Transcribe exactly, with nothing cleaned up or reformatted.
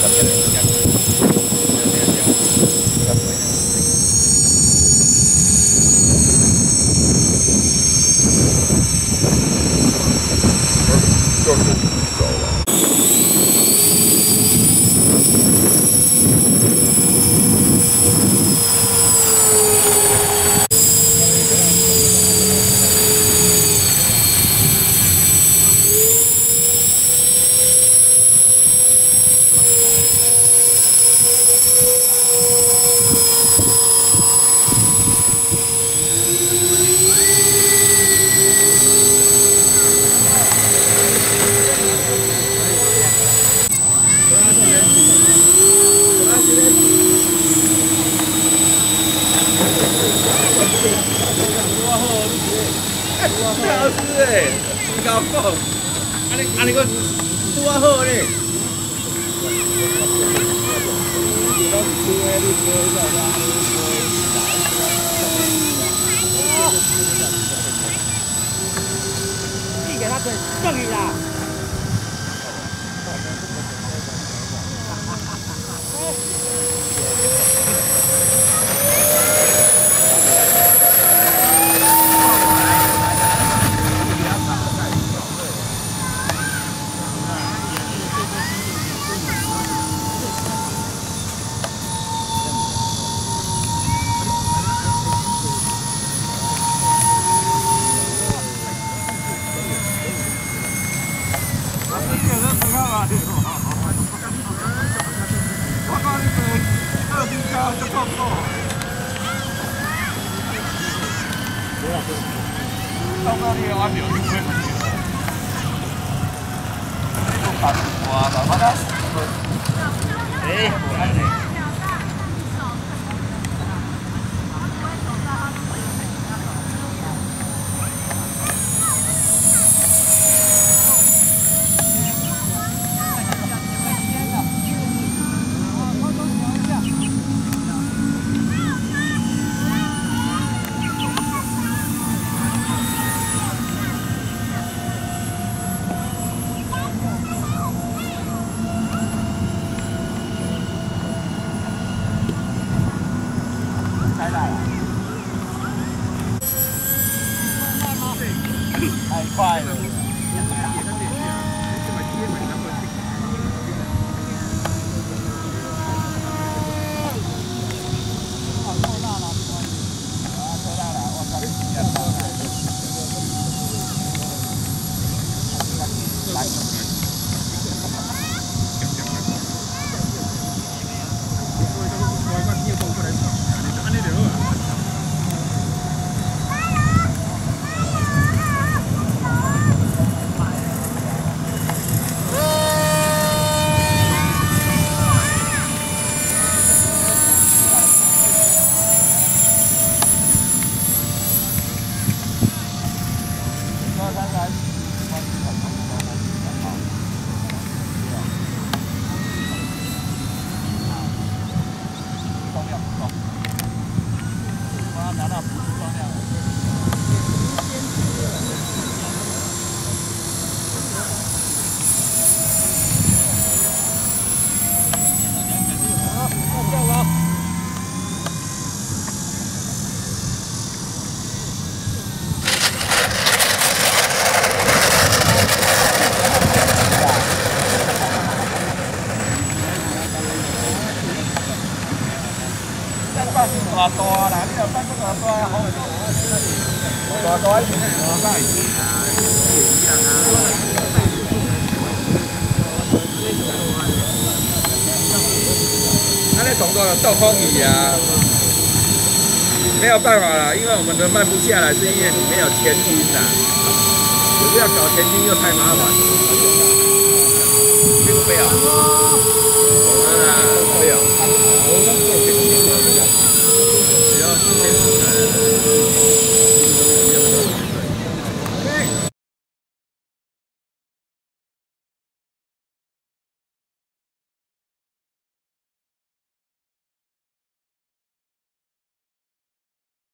老师诶，你搞讲，安尼安尼个拄啊好咧。 你给他整送你啦。 到到你我聊你会唔知？呢度白話白話啦，誒，好啱你。 太快了！大大啦，你又翻嗰大大好，大大一點啊，翻嚟。那那总共倒空椅啊，没有办法了，因为我们的慢不下来，是因为你没有前倾的，可是要搞前倾又太麻烦，这个不要。